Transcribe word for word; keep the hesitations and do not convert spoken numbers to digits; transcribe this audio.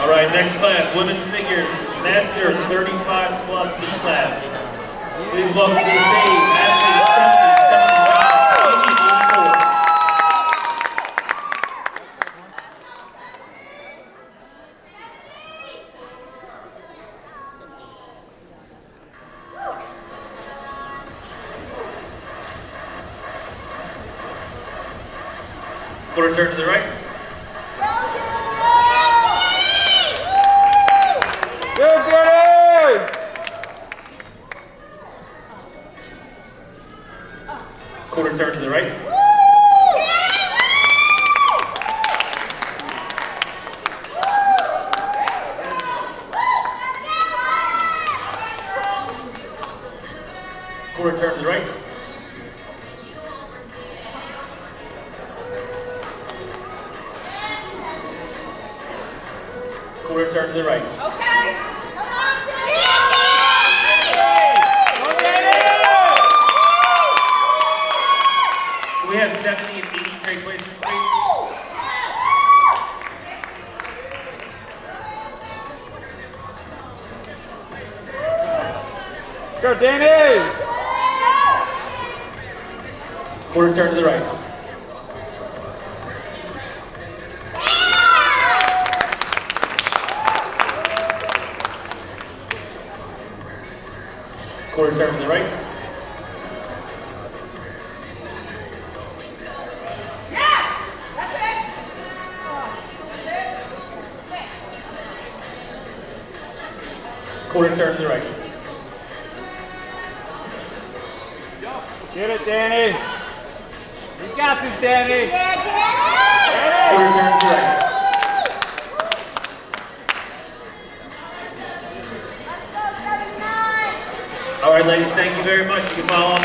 All right, next class, women's figures, master thirty-five plus B class. Please welcome to the stage, athletes seventy, seventy-five, eighty, eighty-four. Quarter turn to the right. Quarter turn to the right. Quarter turn to the right. Quarter turn to the right. Okay. Come on, Do we have seventy and eighty trade places, please? Go, Danny! Quarter turn to the right. Quarter turn to the right. yeah! That's it! Quarter turn to the right. Get it, Danny! You got this, Danny! Yeah, Danny! Quarter turn to the right. Let's go, seventy-nine! All right, ladies, thank you very much. You can follow